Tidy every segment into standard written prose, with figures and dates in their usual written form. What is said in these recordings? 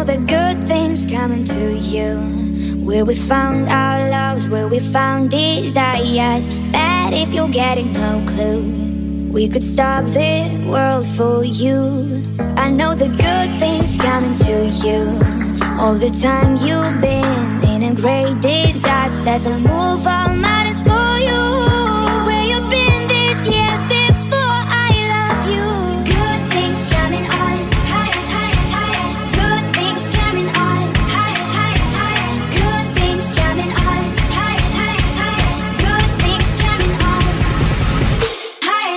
know the good things coming to you, where we found our loves, where we found desires. Bad if you're getting no clue, we could stop the world for you. I know the good things coming to you, all the time you've been in a great disasters. I'll move all mountains for you, where you've been these years before I love you. Good things coming on, higher, higher, higher. Good things coming on, higher, higher, higher. Good things coming on, higher, higher, higher. Good things coming on, higher.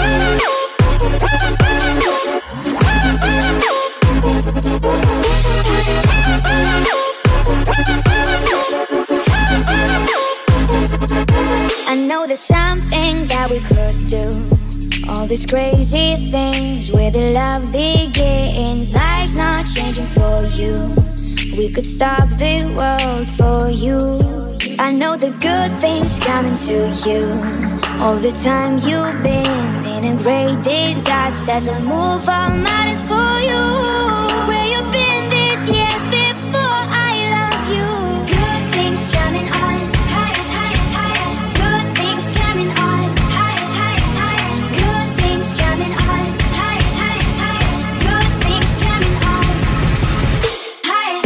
I know there's something that we could do, all these crazy things where the love begins. Life's not changing for you, we could stop the world for you. I know the good things coming to you, all the time you've been in a great disasters. I'll move all mountains for you, where you've been these years before I love you. Good things coming on, higher, higher, higher. Good things coming on, higher, higher, higher. Good things coming on, higher, higher, higher. Good things coming on, higher.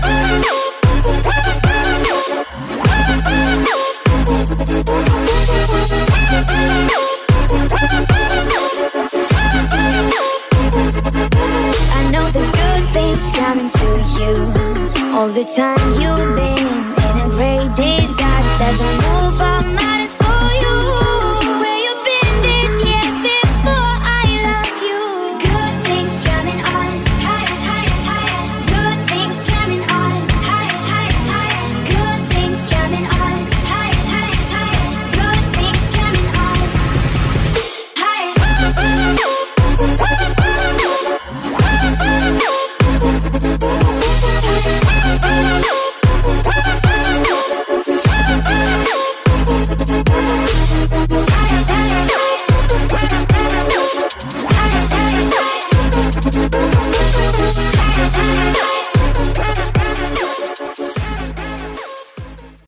I know the good things coming to you, all the time you've been in a great disasters. I'll move all mountains for you, where you've been these years before I love you. Good things coming on, higher, higher, higher. Good things coming on, higher, higher, higher. Good things coming on, higher, higher, higher. Good things coming on, higher.